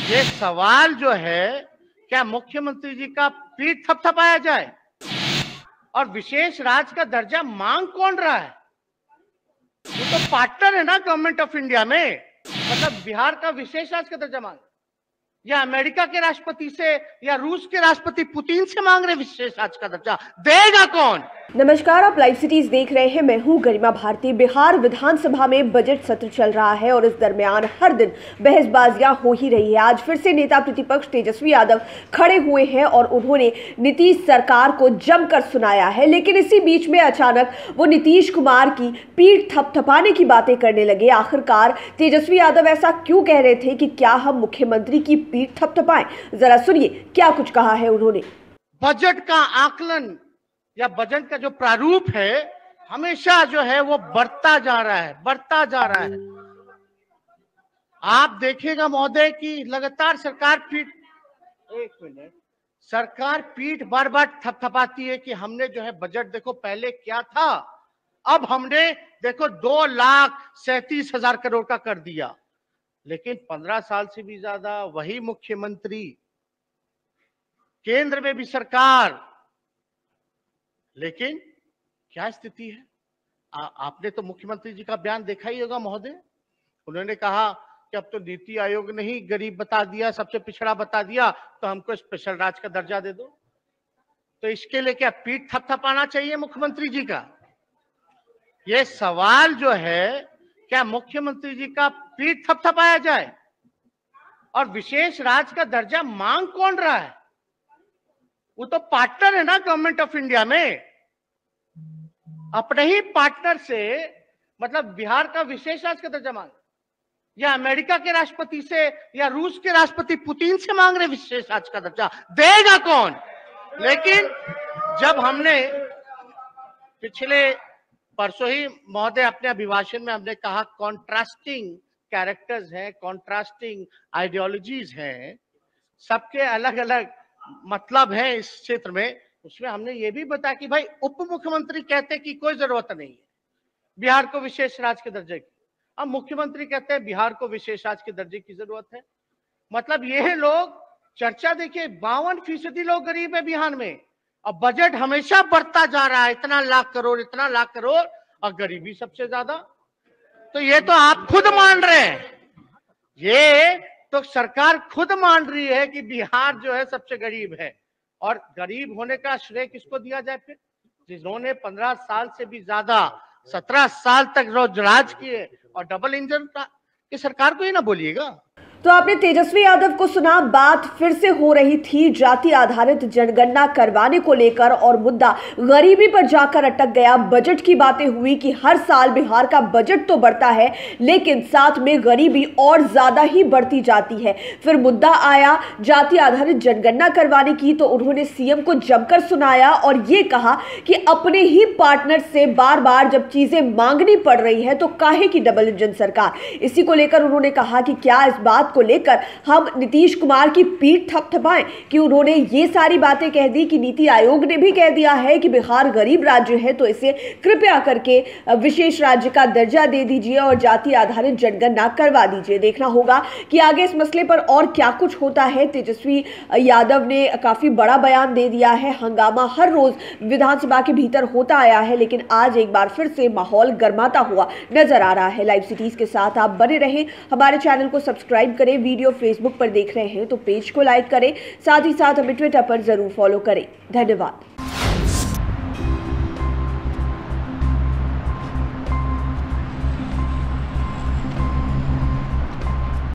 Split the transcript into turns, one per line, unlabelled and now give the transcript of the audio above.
ये सवाल जो है, क्या मुख्यमंत्री जी का पीठ थपथपाया जाए और विशेष राज्य का दर्जा मांग कौन रहा है? वो तो पार्टनर है ना गवर्नमेंट ऑफ इंडिया में। मतलब बिहार का विशेष राज्य का दर्जा मांग, या अमेरिका के राष्ट्रपति से या रूस के राष्ट्रपति पुतिन से मांग रहे विशेष राज्य का दर्जा? देगा कौन?
नमस्कार, आप लाइव सिटीज देख रहे हैं। मैं हूं गरिमा भारती। बिहार विधानसभा में बजट सत्र चल रहा है और इस दरमियान हर दिन बहसबाजियां हो ही रही है। आज फिर से नेता प्रतिपक्ष तेजस्वी यादव खड़े हुए हैं और उन्होंने नीतीश सरकार को जमकर सुनाया है, लेकिन इसी बीच में अचानक वो नीतीश कुमार की पीठ थपथपाने की बातें करने लगे। आखिरकार तेजस्वी यादव ऐसा क्यों कह रहे थे कि क्या हम मुख्यमंत्री की पीठ थपथपाएं? जरा सुनिए क्या कुछ कहा है उन्होंने।
बजट का आकलन या बजट का जो प्रारूप है हमेशा जो है वो बढ़ता जा रहा है। आप देखिएगा महोदय कि लगातार सरकार पीठ बार बार थपथपाती है कि हमने जो है बजट देखो पहले क्या था, अब हमने देखो 2,37,000 करोड़ का कर दिया। लेकिन 15 साल से भी ज्यादा वही मुख्यमंत्री, केंद्र में भी सरकार, लेकिन क्या स्थिति है? आपने तो मुख्यमंत्री जी का बयान देखा ही होगा महोदय। उन्होंने कहा कि अब तो नीति आयोग ने ही गरीब बता दिया, सबसे पिछड़ा बता दिया, तो हमको स्पेशल राज्य का दर्जा दे दो। तो इसके लिए क्या पीठ थपथपाना चाहिए मुख्यमंत्री जी का? ये सवाल जो है, क्या मुख्यमंत्री जी का पीठ थपथपाया जाए और विशेष राज्य का दर्जा मांग कौन रहा है? वो तो पार्टनर है ना गवर्नमेंट ऑफ इंडिया में। अपने ही पार्टनर से मतलब बिहार का विशेष राज्य का दर्जा मांग, या अमेरिका के राष्ट्रपति से या रूस के राष्ट्रपति पुतिन से मांग रहे विशेष राज्य का दर्जा? देगा कौन? लेकिन जब हमने पिछले परसों ही महोदय अपने अभिभाषण में हमने कहा कॉन्ट्रास्टिंग कैरेक्टर्स हैं, कॉन्ट्रास्टिंग आइडियोलॉजीज हैं, सबके अलग अलग मतलब है इस क्षेत्र में, उसमें हमने ये भी बताया कि भाई उप मुख्यमंत्री कहते हैं कि कोई जरूरत नहीं है बिहार को विशेष राज्य के दर्जे की, अब मुख्यमंत्री कहते हैं बिहार को विशेष राज्य के दर्जे की जरूरत है। मतलब ये लोग चर्चा देखिए, 52% लोग गरीब है बिहार में, अब बजट हमेशा बढ़ता जा रहा है, इतना लाख करोड़ और गरीबी सबसे ज्यादा। तो ये तो आप खुद मान रहे हैं, ये तो सरकार खुद मान रही है कि बिहार जो है सबसे गरीब है। और गरीब होने का श्रेय किसको दिया जाए फिर? जिन्होंने 15 साल से भी ज्यादा 17 साल तक रोज राज किए और डबल इंजन की सरकार को ही ना बोलिएगा।
तो आपने तेजस्वी यादव को सुना। बात फिर से हो रही थी जाति आधारित जनगणना करवाने को लेकर और मुद्दा गरीबी पर जाकर अटक गया। बजट की बातें हुई कि हर साल बिहार का बजट तो बढ़ता है, लेकिन साथ में गरीबी और ज्यादा ही बढ़ती जाती है। फिर मुद्दा आया जाति आधारित जनगणना करवाने की, तो उन्होंने सीएम को जमकर सुनाया और ये कहा कि अपने ही पार्टनर से बार बार जब चीजें मांगनी पड़ रही है तो काहे की डबल इंजन सरकार। इसी को लेकर उन्होंने कहा कि क्या इस बात को लेकर हम नीतीश कुमार की पीठ थपथपाएं कि उन्होंने ये सारी बातें कह दी कि नीति आयोग ने भी कह दिया है कि बिहार गरीब राज्य है, तो इसे कृपया करके विशेष राज्य का दर्जा दे दीजिए और जाति आधारित जनगणना करवा दीजिए। देखना होगा कि आगे इस मसले पर और क्या कुछ होता है। तेजस्वी यादव ने काफी बड़ा बयान दे दिया है। हंगामा हर रोज विधानसभा के भीतर होता आया है, लेकिन आज एक बार फिर से माहौल गर्माता हुआ नजर आ रहा है। लाइव सिटीज के साथ आप बने रहें, हमारे चैनल को सब्सक्राइब करें। वीडियो फेसबुक पर देख रहे हैं तो पेज को लाइक करें, साथ ही साथ हमें ट्विटर पर जरूर फॉलो करें। धन्यवाद।